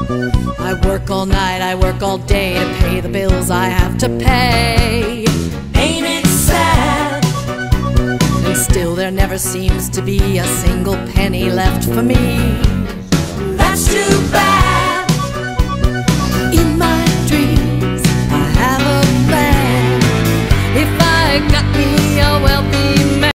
I work all night, I work all day to pay the bills I have to pay. Ain't it sad? And still there never seems to be a single penny